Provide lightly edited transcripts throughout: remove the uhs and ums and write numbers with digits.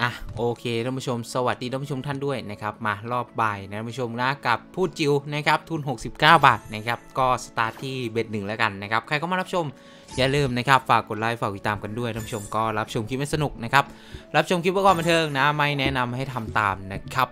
โอเคท่านผู้ชมสวัสดีท่านผู้ชมท่านด้วยนะครับมารอบบ่ายนะท่านผู้ชมนะกับพูดจิวนะครับทุน69 บาทนะครับก็สตาร์ทที่เบ็ด1แล้วกันนะครับใครเข้ามารับชมอย่าลืมนะครับฝากกดไลค์ฝากติดตามกันด้วยท่านผู้ชมก็รับชมคลิปไม่สนุกนะครับรับชมคลิปเพื่อความบันเทิงนะไม่แนะนำให้ทำตามนะครับ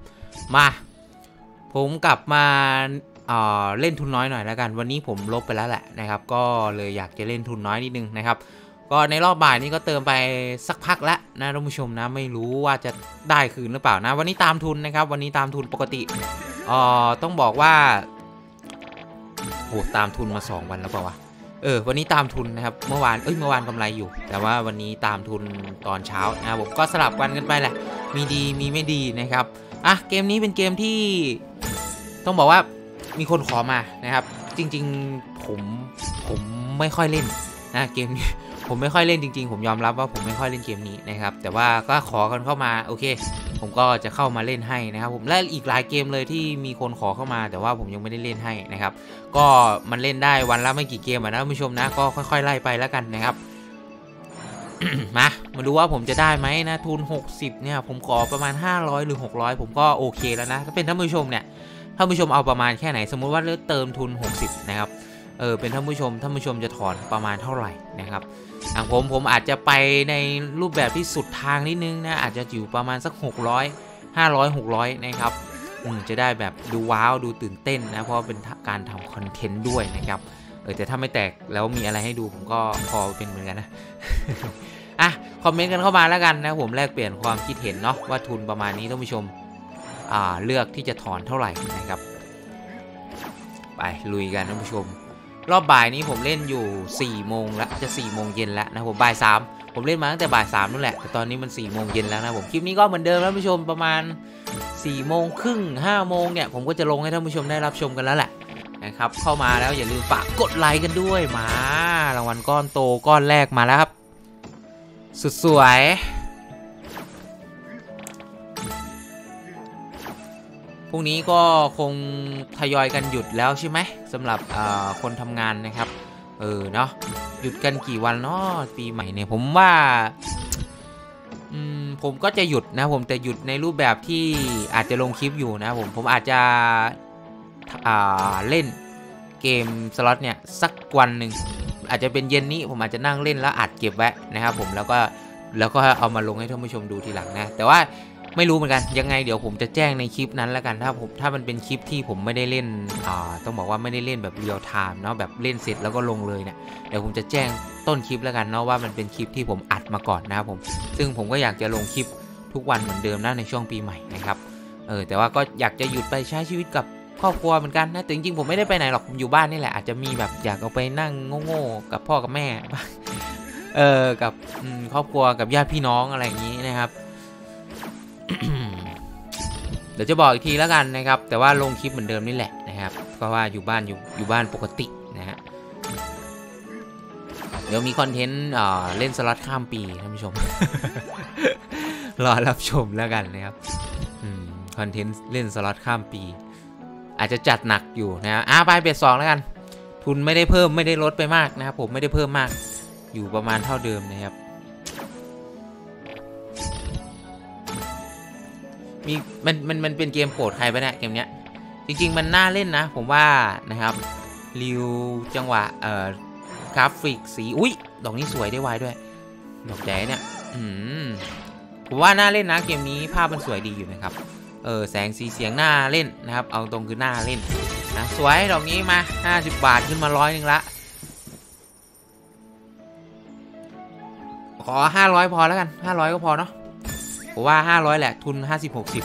ผมกลับมาเล่นทุนน้อยหน่อยแล้วกันวันนี้ผมลบไปแล้วแหละนะครับก็เลยอยากจะเล่นทุนน้อยนิดนึงนะครับก็ในรอบบ่ายนี้ก็เติมไปสักพักแล้วนะท่านผู้ชมนะไม่รู้ว่าจะได้คืนหรือเปล่านะวันนี้ตามทุนนะครับวันนี้ตามทุนปกติต้องบอกว่าโหตามทุนมา2วันแล้วเปล่าวะวันนี้ตามทุนนะครับเมื่อวานกำไรอยู่แต่ว่าวันนี้ตามทุนตอนเช้านะผมก็สลับวันกันไปแหละมีดีมีไม่ดีนะครับเกมนี้เป็นเกมที่ต้องบอกว่ามีคนขอมานะครับจริงๆผมไม่ค่อยเล่นนะเกมนี้ผมไม่ค่อยเล่นจริงๆผมยอมรับว่าผมไม่ค่อยเล่นเกมนี้นะครับแต่ว่าก็ขอกันเข้ามาโอเคผมก็จะเข้ามาเล่นให้นะครับผมและอีกหลายเกมเลยที่มีคนขอเข้ามาแต่ว่าผมยังไม่ได้เล่นให้นะครับก็มันเล่นได้วันละไม่กี่เกมนะท่านผู้ชมนะก็ค่อยๆไล่ไปแล้วกันนะครับ มาดูว่าผมจะได้ไหมนะทุน60เนี่ยผมขอประมาณ500หรือ600ผมก็โอเคแล้วนะถ้าเป็นท่านผู้ชมเนี่ยท่านผู้ชมเอาประมาณแค่ไหนสมมุติว่าเติมทุน60นะครับเป็นท่านผู้ชมจะถอนประมาณเท่าไหร่นะครับอย่างผมอาจจะไปในรูปแบบที่สุดทางนิดนึงนะอาจจะอยู่ประมาณสัก600 500 600นะครับจะได้แบบดูว้าวดูตื่นเต้นนะเพราะเป็นการทำคอนเทนต์ด้วยนะครับแต่ถ้าไม่แตกแล้วมีอะไรให้ดูผมก็พอเป็นเหมือนกันนะ คอมเมนต์กันเข้ามาแล้วกันนะผมแลกเปลี่ยนความคิดเห็นเนาะว่าทุนประมาณนี้ท่านผู้ชมเลือกที่จะถอนเท่าไหร่นะครับไปลุยกันท่านผู้ชมรอบบ่ายนี้ผมเล่นอยู่4 โมงแล้วจะ4 โมงเย็นแล้วนะผมบ่าย3ผมเล่นมาตั้งแต่บ่าย3นั่นแหละแต่ตอนนี้มัน4 โมงเย็นแล้วนะผมคลิปนี้ก็เหมือนเดิมท่านผู้ชมประมาณ4 โมงครึ่ง5 โมงเนี่ยผมก็จะลงให้ท่านผู้ชมได้รับชมกันแล้วแหละนะครับเข้ามาแล้วอย่าลืมฝากกดไลค์กันด้วยมารางวัลก้อนโตก้อนแรกมาแล้วครับสุดสวยพรุ่งนี้ก็คงทยอยกันหยุดแล้วใช่ไหมสำหรับคนทำงานนะครับเนาะหยุดกันกี่วันเนาะปีใหม่เนี่ยผมว่าผมก็จะหยุดนะผมแต่หยุดในรูปแบบที่อาจจะลงคลิปอยู่นะผมอาจจะเล่นเกมสล็อตเนี่ยสักวันหนึ่งอาจจะเป็นเย็นนี้ผมอาจจะนั่งเล่นแล้วอัดเก็บไว้นะครับผมแล้วก็เอามาลงให้ท่านผู้ชมดูทีหลังนะแต่ว่าไม่รู้เหมือนกันยังไงเดี๋ยวผมจะแจ้งในคลิปนั้นแล้วกันถ้ามันเป็นคลิปที่ผมไม่ได้เล่นต้องบอกว่าไม่ได้เล่นแบบเรียลไทม์เนาะแบบเล่นเสร็จแล้วก็ลงเลยเนี่ยเดี๋ยวผมจะแจ้งต้นคลิปแล้วกันเนาะว่ามันเป็นคลิปที่ผมอัดมาก่อนนะครับผมซึ่งผมก็อยากจะลงคลิปทุกวันเหมือนเดิมนะในช่วงปีใหม่นะครับแต่ว่าก็อยากจะหยุดไปใช้ชีวิตกับครอบครัวเหมือนกันนะแต่จริงๆผมไม่ได้ไปไหนหรอกผมอยู่บ้านนี่แหละอาจจะมีแบบอยากเอาไปนั่งโง่ๆกับพ่อกับแม่กับครอบครัวกับญาติพี่น้องอะไรอย่างนี้นะครับ เดี๋ยวจะบอกอีกทีแล้วกันนะครับแต่ว่าลงคลิปเหมือนเดิมนี่แหละนะครับก็ว่าอยู่บ้านปกตินะฮะเดี๋ยวมีคอนเทนต์เล่นสล็อตข้ามปีท่านผู้ชม รอรับชมแล้วกันนะครับคอนเทนต์เล่นสล็อตข้ามปีอาจจะจัดหนักอยู่นะไปเบ็ด2แล้วกันทุนไม่ได้เพิ่มไม่ได้ลดไปมากนะครับผมไม่ได้เพิ่มมากอยู่ประมาณเท่าเดิมนะครับมีมันเป็นเกมโปรดใครไปเนี่ยเกมเนี้ยจริงๆมันน่าเล่นนะผมว่านะครับริวจังหวะกราฟิกสีอุ้ยดอกนี้สวยได้ไวด้วยดอกใหญ่เนี่ยผมว่าน่าเล่นนะเกมนี้ภาพมันสวยดีอยู่นะครับแสงสีเสียงน่าเล่นนะครับเอาตรงคือน่าเล่นนะสวยดอกนี้มา50 บาทขึ้นมา100 นึงละขอ500พอแล้วกัน500ก็พอเนาะผมว่า500แหละทุน50-60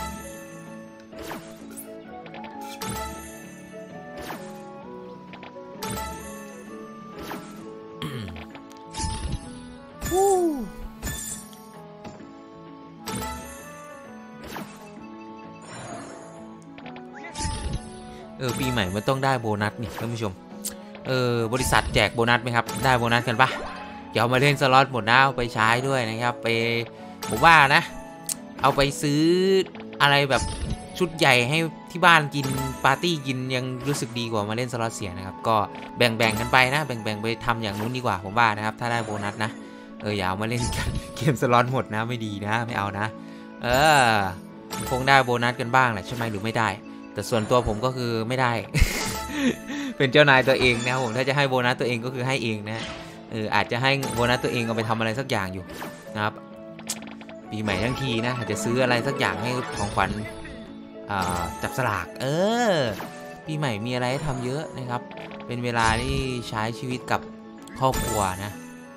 ปีใหม่มันต้องได้โบนัสนี่ท่านผู้ชมบริษัทแจกโบนัสไหมครับได้โบนัสกันปะเดี๋ยวมาเล่นสล็อตหมดนะเอาไปใช้ด้วยนะครับผมว่านะเอาไปซื้ออะไรแบบชุดใหญ่ให้ที่บ้านกินปาร์ตี้กินยังรู้สึกดีกว่ามาเล่นสล็อตเสียนะครับก็แบ่งกันไปนะแบ่งไปทำอย่างนู้นดีกว่าผมว่านะครับถ้าได้โบนัสนะอย่าเอามาเล่นกันเกมสล็อตหมดนะไม่ดีนะไม่เอานะคงได้โบนัสกันบ้างแหละใช่ไหมหรือไม่ได้แต่ส่วนตัวผมก็คือไม่ได้ เป็นเจ้านายตัวเองนะครับผมถ้าจะให้โบนัสตัวเองก็คือให้เองนะอาจจะให้โบนัสตัวเองเอาไปทำอะไรสักอย่างอยู่นะครับปีใหม่ทั้งทีนะอาจจะซื้ออะไรสักอย่างให้ของขวัญจับสลากปีใหม่มีอะไรให้ทำเยอะนะครับเป็นเวลาที่ใช้ชีวิตกับครอบครัวนะ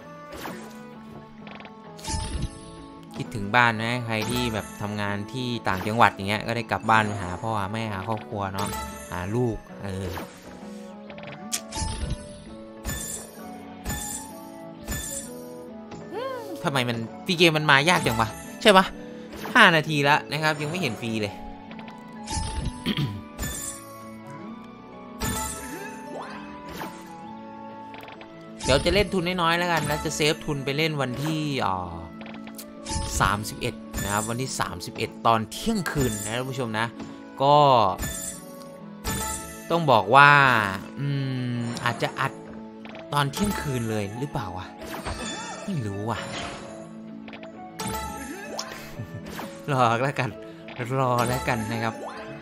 คิดถึงบ้านไหมใครที่แบบทำงานที่ต่างจังหวัดอย่างเงี้ยก็ได้กลับบ้านไปหาพ่อหาแม่หาครอบครัวเนาะหาลูกทำไมมันฟรีเกมมันมายากจังวะใช่ปะ5 นาทีแล้วนะครับยังไม่เห็นฟรีเลย เดี๋ยวจะเล่นทุนน้อยๆแล้วกันแล้วจะเซฟทุนไปเล่นวันที่31นะครับวันที่31ตอนเที่ยงคืนนะท่านผู้ชมนะก็ต้องบอกว่าอาจจะอัดตอนเที่ยงคืนเลยหรือเปล่าวะไม่รู้ว่ะรอแล้วกันนะครับ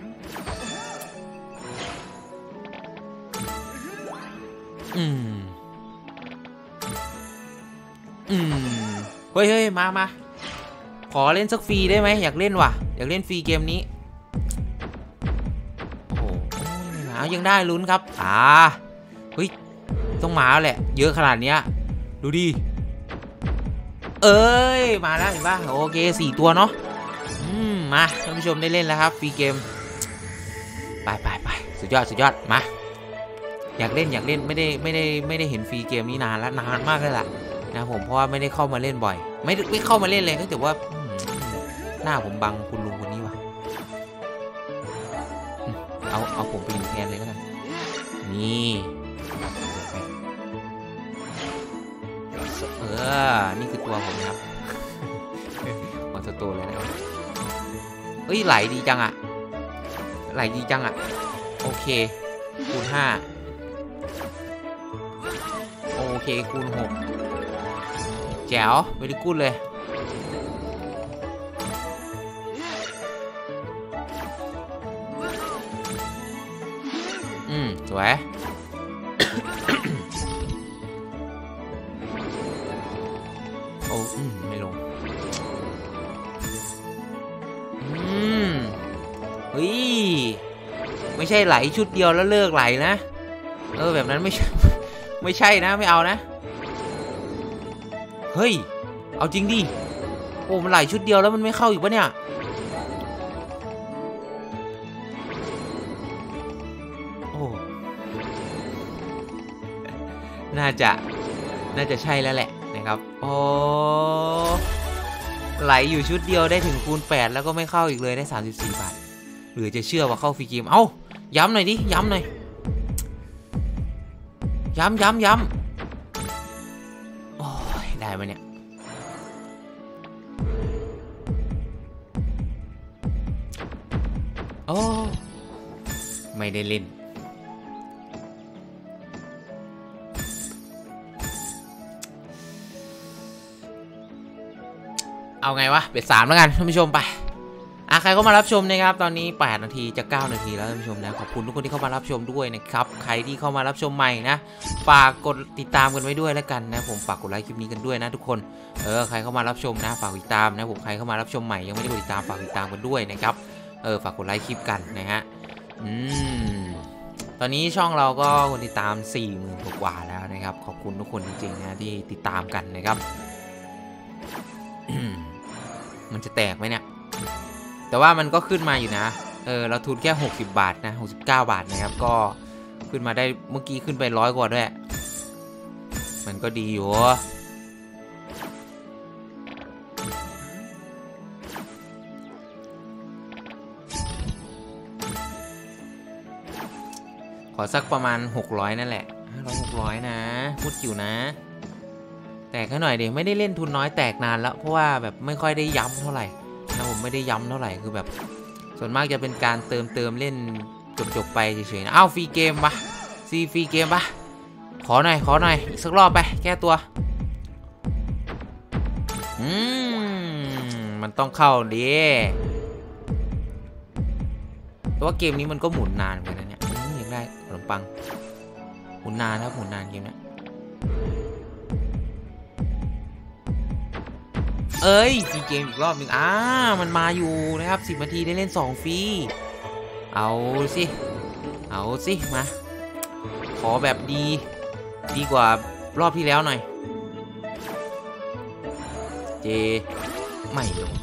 เฮ้ยมาขอเล่นสักฟรีได้ไหมอยากเล่นว่ะอยากเล่นฟรีเกมนี้โอ้โหยังได้ลุ้นครับเฮ้ยต้องมาแหละเยอะขนาดเนี้ยดูดิมาแล้วเห็นป่ะโอเค4 ตัวเนาะมาท่านผู้ชมได้เล่นแล้วครับฟรีเกมไปสุดยอดมาอยากเล่นไม่ได้เห็นฟรีเกมนี้นานมากเลยล่ะนะผมเพราะว่าไม่ได้เข้ามาเล่นบ่อยไม่เข้ามาเล่นเลยก็แต่ว่าหน้าผมบังคุณลุงคนนี้ว่ะเอาผมไปอยู่แทนเลยก็ได้นี่นี่คือตัวผมครับมอนสเตอร์เลยนะไหลดีจังอ่ะโอเคคูณ5โอเคคูณ6แจ๋วเวลิกูดเลยสวยโอ้ไม่ลงเฮ้ยไม่ใช่ไหลชุดเดียวแล้วเลิกไหลนะแบบนั้นไม่ใช่นะไม่เอานะเฮ้ยเอาจริงดิโอ้มันไหลชุดเดียวแล้วมันไม่เข้าอีกปะเนี่ยโอ้น่าจะใช่แล้วแหละนะครับโอ้ไหลอยู่ชุดเดียวได้ถึงคูณ8แล้วก็ไม่เข้าอีกเลยได้34 บาทหรือจะเชื่อว่าเข้าฟรีเกมย้ำหน่อยดิย้ำหน่อยย้ำโอ้ยได้ไหมเนี่ยโอ้ไม่ได้เล่นเอาไงวะเป็ด3แล้วกันท่านผู้ชมไปใครเข้ามารับชมนะครับตอนนี้8 นาทีจะ9 นาทีแล้วท่านผู้ชมนะขอบคุณทุกคนที่เข้ามารับชมด้วยนะครับใครที่เข้ามารับชมใหม่นะฝากกดติดตามกันไว้ด้วยแล้วกันนะผมฝากกดไลค์คลิปนี้กันด้วยนะทุกคนใครเข้ามารับชมนะฝากติดตามนะผมใครเข้ามารับชมใหม่ยังไม่ได้กดติดตามฝากติดตามกันด้วยนะครับฝากกดไลค์คลิปกันนะฮะตอนนี้ช่องเราก็คนติดตาม 40,000 กว่าแล้วนะครับขอบคุณทุกคนจริงๆนะที่ติดตามกันนะครับ มันจะแตกไหมเนี่ยแต่ว่ามันก็ขึ้นมาอยู่นะเราทุนแค่60 บาทนะ69 บาทนะครับก็ขึ้นมาได้เมื่อกี้ขึ้นไป100 กว่าด้วยมันก็ดีอยู่ขอสักประมาณ600นั่นแหละ600นะพูดจิ๋วนะแตกแค่หน่อยเดี๋ยวไม่ได้เล่นทุนน้อยแตกนานแล้วเพราะว่าแบบไม่ค่อยได้ย้ำเท่าไหร่นะผมไม่ได้ย้ำเท่าไหร่คือแบบส่วนมากจะเป็นการเติมเล่นจบไปเฉยๆนะฟรีเกมปะฟรีเกมปะขอหน่อยอีกสักรอบไปแก้ตัวอืมันต้องเข้าดิแต่ว่าเกมนี้มันก็หมุนนานเหมือนกันเนี่ยยังได้ขนมปังหมุนนานครับหมุนนานเกมนี้เอ้ยฟรีเกมอีกรอบหนึ่งมันมาอยู่นะครับ10 นาทีได้เล่น2ฟรีเอาสิมาขอแบบดีกว่ารอบที่แล้วหน่อยเจไม่ลง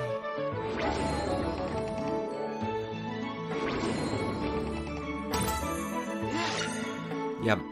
เยี่ยม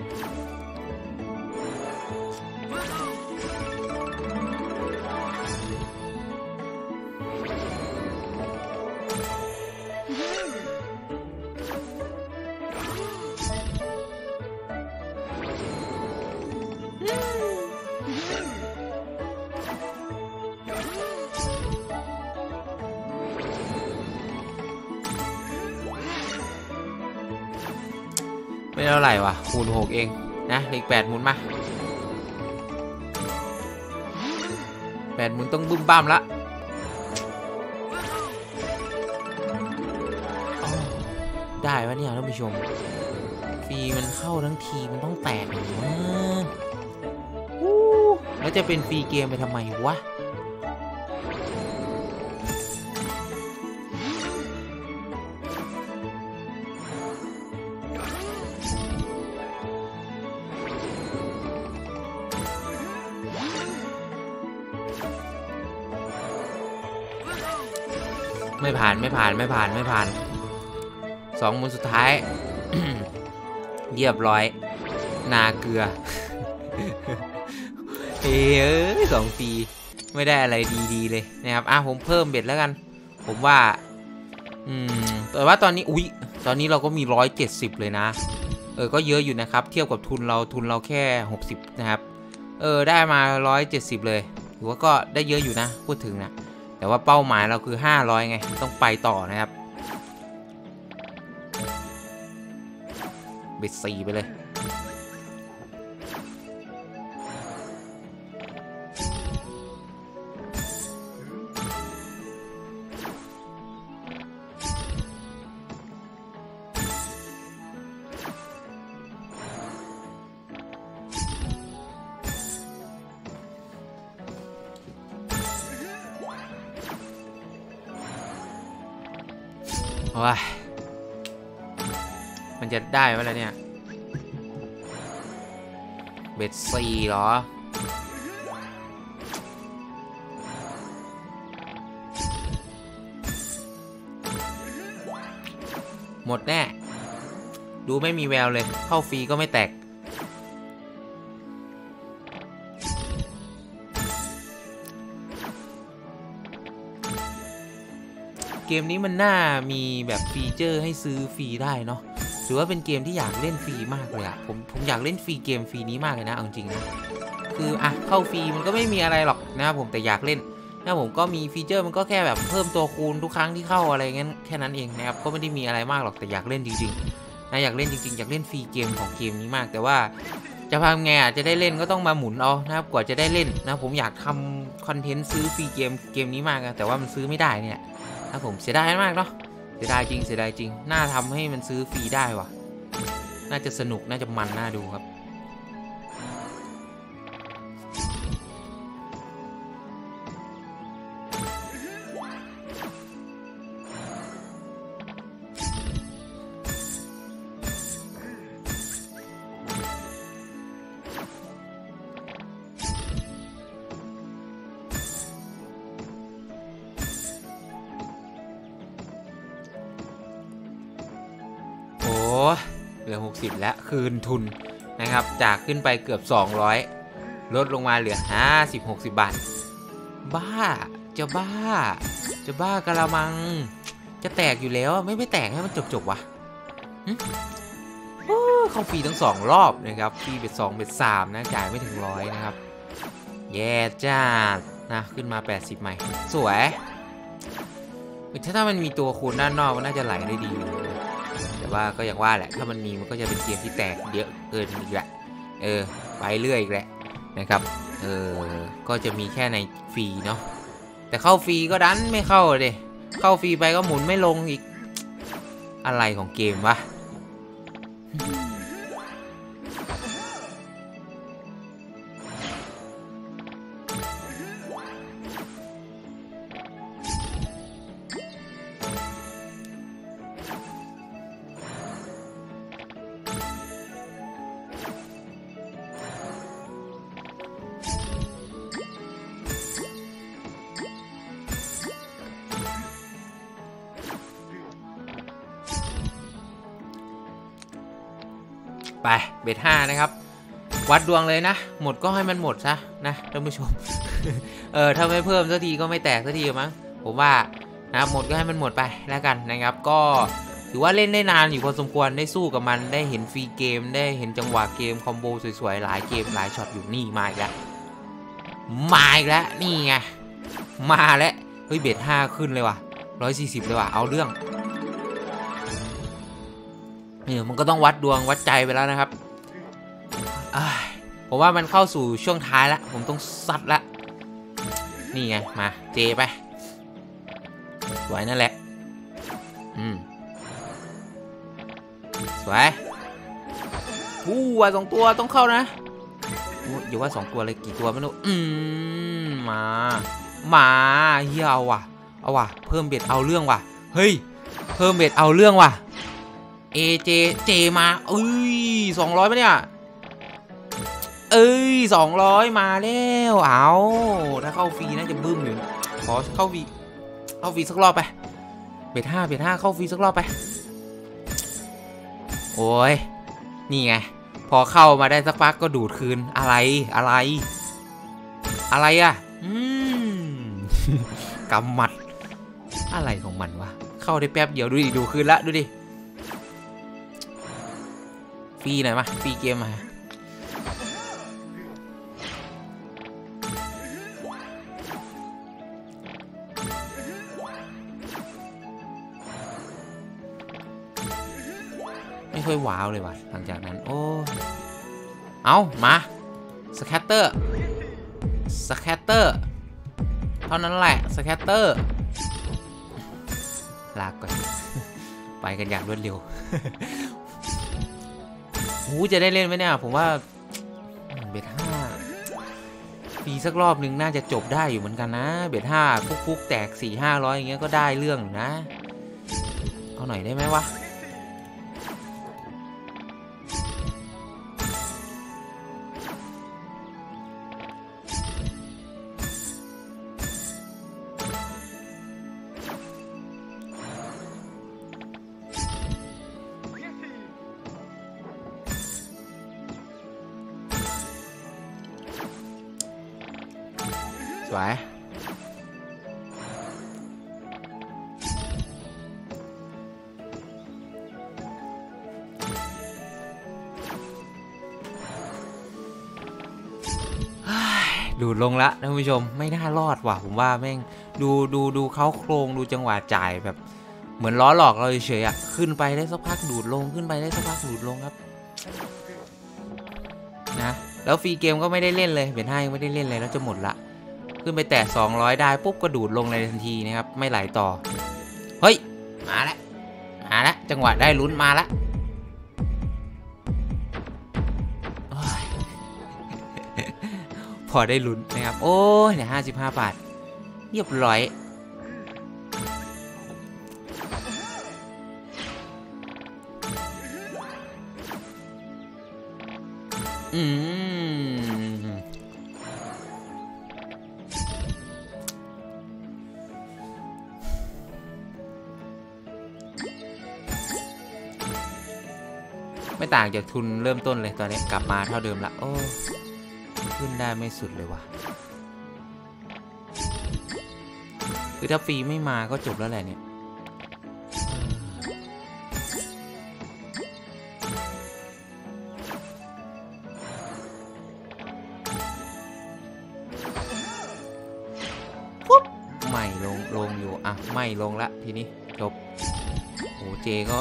ไม่เท่าไหร่วะคูณ6เองนะเลข8หมุนมา8หมุนต้องบึ้มบ้ามละได้ปะเนี่ยท่านผู้ชมฟรีมันเข้าทั้งทีมันต้องแตกหรือวะแล้วจะเป็นฟรีเกมไปทำไมวะไม่ผ่าน2 หมุนสุดท้าย เรียบร้อยนาเกลือ 2 ปีไม่ได้อะไรดีๆเลยนะครับผมเพิ่มเบ็ดแล้วกันผมว่าแต่ว่าตอนนี้เราก็มี170เลยนะก็เยอะอยู่นะครับเทียบกับทุนเราแค่60นะครับได้มา170เลยถือว่าก็ได้เยอะอยู่นะพูดถึงนะแต่ว่าเป้าหมายเราคือ500ไงต้องไปต่อนะครับเบ็ด4ไปเลยว้ามันจะได้ไหมล่ะเนี่ยเบ็ด4เหรอหมดแน่ดูไม่มีแววเลยเข้าฟรีก็ไม่แตกเกมนี้มันน่ามีแบบฟีเจอร์ให้ซื้อฟรีได้เนาะถือว่าเป็นเกมที่อยากเล่นฟรีมากเลยผมอยากเล่นฟรีเกมฟรีนี้มากเลยนะเอาจริงนะคือเข้าฟรีมันก็ไม่มีอะไรหรอกนะครับผมแต่อยากเล่นนะผมก็มีฟีเจอร์มันก็แค่แบบเพิ่มตัวคูณทุกครั้งที่เข้าอะไรเงี้ยแค่นั้นเองนะครับก็ไม่ได้มีอะไรมากหรอกแต่อยากเล่นจริงๆนะอยากเล่นจริงๆอยากเล่นฟรีเกมของเกมนี้มากแต่ว่าจะทำไงจะได้เล่นก็ต้องมาหมุนเอานะครับกว่าจะได้เล่นนะผมอยากทำคอนเทนต์ซื้อฟรีเกมนี้มากนะแต่ว่ามันซื้อไม่ได้เนี่ยนะผมเสียดายมากเนาะเสียดายจริงน่าทำให้มันซื้อฟรีได้ว่ะน่าจะสนุกน่าจะมันน่าดูครับเหลือ60แล้วคืนทุนนะครับจากขึ้นไปเกือบ200ลดลงมาเหลือ50-60 บาทบ้าบ้ากะละมังจะแตกอยู่แล้วไม่แตกให้มันจบวะเข้าฟรีทั้ง2 รอบนะครับฟรีเบ็ด2เบ็ด3นะจ่ายไม่ถึง100นะครับแย่จ้านะขึ้นมา80ใหม่สวยถ้ามันมีตัวคูณด้านนอกมันน่าจะไหลได้ดีแต่ว่าก็อย่างว่าแหละถ้ามันมีมันก็จะเป็นเกมที่แตกเยอะเกินอีกแหละไปเรื่อยอีกแหละนะครับก็จะมีแค่ในฟรีเนาะแต่เข้าฟรีก็ดันไม่เข้าเลยเข้าฟรีไปก็หมุนไม่ลงอีกอะไรของเกมวะไปเบท5นะครับวัดดวงเลยนะหมดก็ให้มันหมดซะนะท่านผู้ชม ถ้าไม่เพิ่มสักทีก็ไม่แตกสักทีมั้งผมว่านะหมดก็ให้มันหมดไปแล้วกันนะครับก็ถือว่าเล่นได้นานอยู่พอสมควรได้สู้กับมันได้เห็นฟรีเกมได้เห็นจังหวะเกมคอมโบสวยๆหลายเกมหลายช็อตอยู่นี่มาอีกแล้วนี่ไงมาแล้วเฮ้ยเบท5ขึ้นเลยว่ะ140เลยว่ะเอาเรื่องมันก็ต้องวัดดวงวัดใจไปแล้วนะครับผมว่ามันเข้าสู่ช่วงท้ายแล้วผมต้องซัดละนี่ไงมาเจไปสวยนั่นแหละสวยว่า2ตัวต้องเข้านะอย่าว่า2ตัวเลยกี่ตัวไม่รู้มาเฮียเอาว่ะเพิ่มเบ็ดเอาเรื่องว่ะเฮ้ยเพิ่มเบ็ดเอาเรื่องว่ะเจมา200ป่ะเนี่ย200มาแล้วเอาถ้าเข้าฟรีน่าจะบึ้มอยู่ขอเข้าฟรีสักรอบไปเบ็ด5เข้าฟรีสักรอบไปโอ้ยนี่ไงพอเข้ามาได้สักพักก็ดูดคืนอะไรอ่ะกำหมัดอะไรของมันวะเข้าได้แป๊บเดียวดูคืนละดูดิฟรีหน่อยมาฟรีเกมมาไม่ค่อยว้าวเลยว่ะหลังจากนั้นเอามาสแคตเตอร์เท่านั้นแหละสแคตเตอร์ลากก่อนไปกันอย่างรวดเร็วจะได้เล่นไหมเนี่ยผมว่าเบท5ฟรีสักรอบนึงน่าจะจบได้อยู่เหมือนกันนะเบท5คุกแตก 400-500อย่างเงี้ยก็ได้เรื่องนะเอาหน่อยได้ไหมวะสวยดูลงละท่านผู้ชมไม่น่ารอดว่ะผมว่าแม่งดูเขาโครงดูจังหวะจ่ายแบบเหมือนล้อหลอกเราเฉยๆอ่ะขึ้นไปได้สักพักดูดลงขึ้นไปได้สักพักดูดลงครับนะแล้วฟรีเกมก็ไม่ได้เล่นเลยเบท5ยังไม่ได้เล่นเลยแล้วจะหมดละขึ้นไปแตะ200ได้ปุ๊บก็ดูดลงเลยทันทีนะครับไม่ไหลต่อเฮ้ยมาแล้วจังหวะได้ลุ้นมาแล้วพอได้ลุ้นนะครับโอ้ยเนี่ย55 บาทเรียบร้อยไม่ต่างจากทุนเริ่มต้นเลยตอนนี้กลับมาเท่าเดิมละโอ้ขึ้นได้ไม่สุดเลยว่ะคือถ้าฟรีไม่มาก็จบแล้วแหละเนี่ยปุ๊บไม่ลงอยู่อ่ะไม่ลงละทีนี้จบโอ้เจก็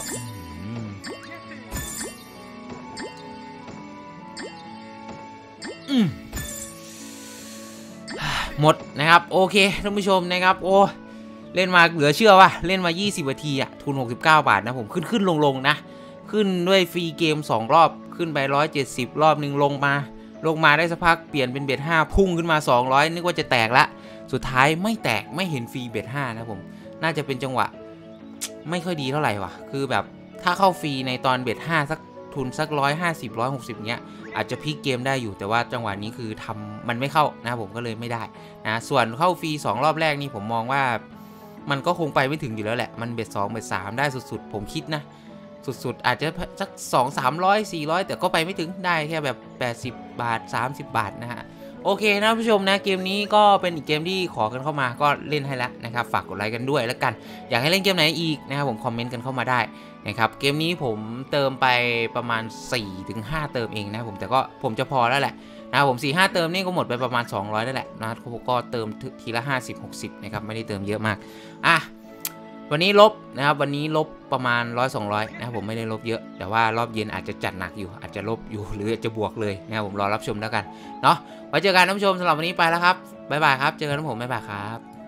หมดนะครับโอเคท่านผู้ชมนะครับโอ้เล่นมาเหลือเชื่อว่าเล่นมา20นาทีอะทุน69 บาทนะผมขึ้นลงนะขึ้นด้วยฟรีเกม2รอบขึ้นไป170รอบนึงลงมาได้สักพักเปลี่ยนเป็นเบ็ด5พุ่งขึ้นมา200นึกว่าจะแตกละสุดท้ายไม่แตกไม่เห็นฟรีเบ็ด5นะผมน่าจะเป็นจังหวะไม่ค่อยดีเท่าไหร่ว่ะคือแบบถ้าเข้าฟรีในตอนเบ็ด5สักทุนสัก150 160เงี้ยอาจจะพลิกเกมได้อยู่แต่ว่าจังหวะนี้คือทำมันไม่เข้านะผมก็เลยไม่ได้นะส่วนเข้าฟรี2รอบแรกนี่ผมมองว่ามันก็คงไปไม่ถึงอยู่แล้วแหละมันเบ็ด2เบ็ด3ได้สุดๆผมคิดนะสุดๆอาจจะสัก200 300 400แต่ก็ไปไม่ถึงได้แค่แบบ80 บาท30 บาทนะฮะโอเคนะผู้ชมนะเกมนี้ก็เป็นอีกเกมที่ขอกันเข้ามาก็เล่นให้แล้วนะครับฝากกดไลค์กันด้วยแล้วกันอยากให้เล่นเกมไหนอีกนะครับผมคอมเมนต์กันเข้ามาได้นะครับเกมนี้ผมเติมไปประมาณ 4-5 เติมเองนะผมแต่ก็ผมจะพอแล้วแหละนะผม 4-5 เติมนี่ก็หมดไปประมาณ200แล้วแหละนะก็เติมทีละ50-60นะครับไม่ได้เติมเยอะมากอ่ะวันนี้ลบนะครับวันนี้ลบประมาณ100-200นะครับผมไม่ได้ลบเยอะแต่ว่ารอบเย็นอาจจะจัดหนักอยู่อาจจะลบอยู่หรืออาจจะบวกเลยนะครับผมรอรับชมแล้วกันเนาะไว้เจอกันท่านผู้ชมสำหรับวันนี้ไปแล้วครับบ๊ายบายครับเจอกันท่านผมบ๊ายบายครับ